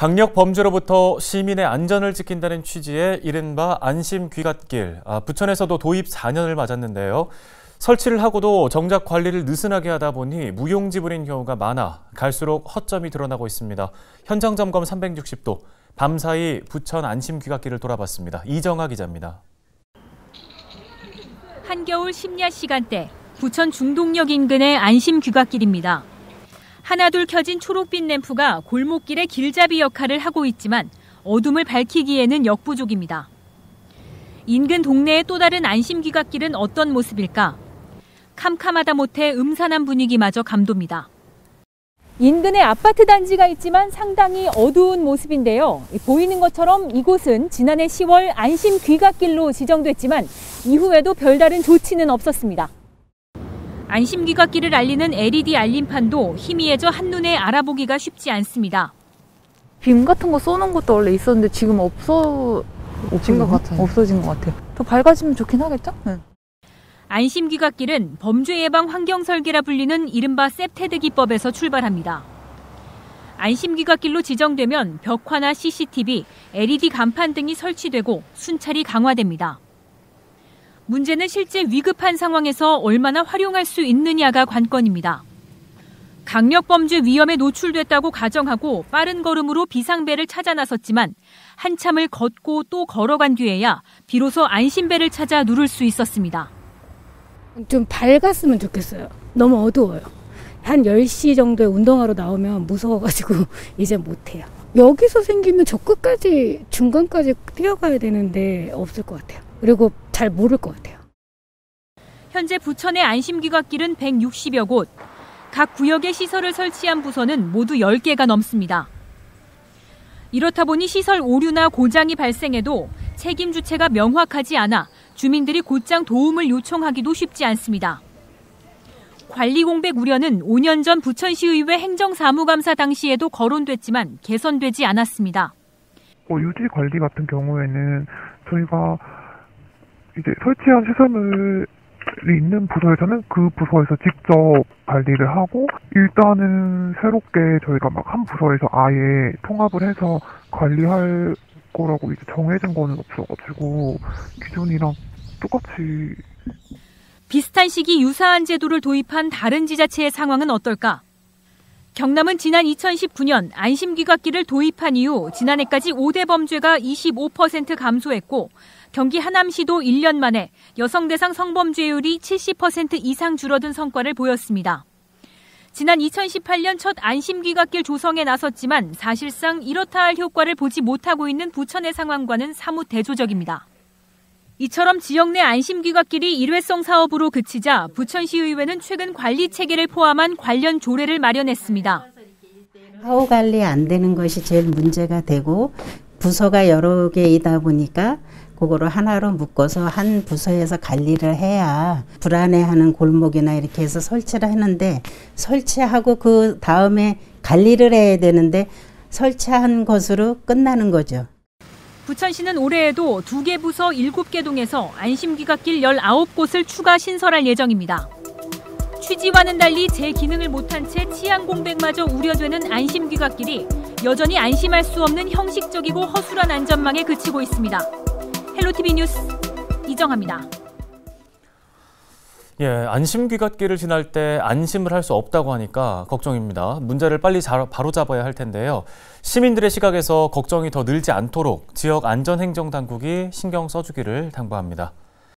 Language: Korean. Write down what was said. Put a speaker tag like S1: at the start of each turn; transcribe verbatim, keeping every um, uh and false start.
S1: 강력 범죄로부터 시민의 안전을 지킨다는 취지의 이른바 안심귀갓길. 아, 부천에서도 도입 사 년을 맞았는데요. 설치를 하고도 정작 관리를 느슨하게 하다 보니 무용지물인 경우가 많아 갈수록 허점이 드러나고 있습니다. 현장 점검 삼백육십 도, 밤사이 부천 안심귀갓길을 돌아봤습니다. 이정아 기자입니다.
S2: 한겨울 심야 시간대, 부천 중동역 인근의 안심귀갓길입니다. 하나둘 켜진 초록빛 램프가 골목길의 길잡이 역할을 하고 있지만 어둠을 밝히기에는 역부족입니다. 인근 동네의 또 다른 안심귀갓길은 어떤 모습일까? 캄캄하다 못해 음산한 분위기마저 감돕니다. 인근에 아파트 단지가 있지만 상당히 어두운 모습인데요. 보이는 것처럼 이곳은 지난해 시월 안심귀갓길로 지정됐지만 이후에도 별다른 조치는 없었습니다. 안심귀갓길을 알리는 엘이디 알림판도 희미해져 한눈에 알아보기가 쉽지 않습니다.
S3: 빔 같은 거 쏘는 것도 원래 있었는데 지금 없어진 것 같아요. 없어진 것 같아요. 더 밝아지면 좋긴 하겠죠? 네.
S2: 안심귀갓길은 범죄 예방 환경 설계라 불리는 이른바 셉테드 기법에서 출발합니다. 안심귀갓길로 지정되면 벽화나 씨씨티비, 엘이디 간판 등이 설치되고 순찰이 강화됩니다. 문제는 실제 위급한 상황에서 얼마나 활용할 수 있느냐가 관건입니다. 강력범죄 위험에 노출됐다고 가정하고 빠른 걸음으로 비상벨을 찾아 나섰지만 한참을 걷고 또 걸어간 뒤에야 비로소 안심벨을 찾아 누를 수 있었습니다.
S4: 좀 밝았으면 좋겠어요. 너무 어두워요. 한 열 시 정도에 운동하러 나오면 무서워가지고 이제 못해요. 여기서 생기면 저 끝까지 중간까지 뛰어가야 되는데 없을 것 같아요. 그리고 잘 모를 것 같아요.
S2: 현재 부천의 안심귀갓길은 백육십여 곳, 각 구역에 시설을 설치한 부서는 모두 열 개가 넘습니다. 이렇다 보니 시설 오류나 고장이 발생해도 책임 주체가 명확하지 않아 주민들이 곧장 도움을 요청하기도 쉽지 않습니다. 관리 공백 우려는 오 년 전 부천시의회 행정사무감사 당시에도 거론됐지만 개선되지 않았습니다.
S5: 어, 유지 관리 같은 경우에는 저희가 이제 설치한 시설물이 있는 부서에서는 그 부서에서 직접 관리를 하고, 일단은 새롭게 저희가 막 한 부서에서 아예 통합을 해서 관리할 거라고 이제 정해진 거는 없어가지고 기존이랑 똑같이.
S2: 비슷한 시기 유사한 제도를 도입한 다른 지자체의 상황은 어떨까? 경남은 지난 이천십구 년 안심귀갓길을 도입한 이후 지난해까지 오 대 범죄가 이십오 퍼센트 감소했고, 경기 하남시도 일 년 만에 여성 대상 성범죄율이 칠십 퍼센트 이상 줄어든 성과를 보였습니다. 지난 이천십팔 년 첫 안심귀갓길 조성에 나섰지만 사실상 이렇다 할 효과를 보지 못하고 있는 부천의 상황과는 사뭇 대조적입니다. 이처럼 지역 내 안심귀갓길이 일회성 사업으로 그치자 부천시의회는 최근 관리 체계를 포함한 관련 조례를 마련했습니다.
S6: 사후 관리 안 되는 것이 제일 문제가 되고, 부서가 여러 개이다 보니까 그거를 하나로 묶어서 한 부서에서 관리를 해야 불안해하는 골목이나 이렇게 해서 설치를 했는데, 설치하고 그 다음에 관리를 해야 되는데 설치한 것으로 끝나는 거죠.
S2: 부천시는 올해에도 두 개 부서 일곱 개 동에서 안심귀갓길 열아홉 곳을 추가 신설할 예정입니다. 취지와는 달리 제 기능을 못한 채 치안 공백마저 우려되는 안심귀갓길이 여전히 안심할 수 없는 형식적이고 허술한 안전망에 그치고 있습니다. 헬로티비 뉴스 이정아입니다.
S1: 예, 안심귀갓길을 지날 때 안심을 할 수 없다고 하니까 걱정입니다. 문제를 빨리 자, 바로잡아야 할 텐데요. 시민들의 시각에서 걱정이 더 늘지 않도록 지역 안전행정당국이 신경 써주기를 당부합니다.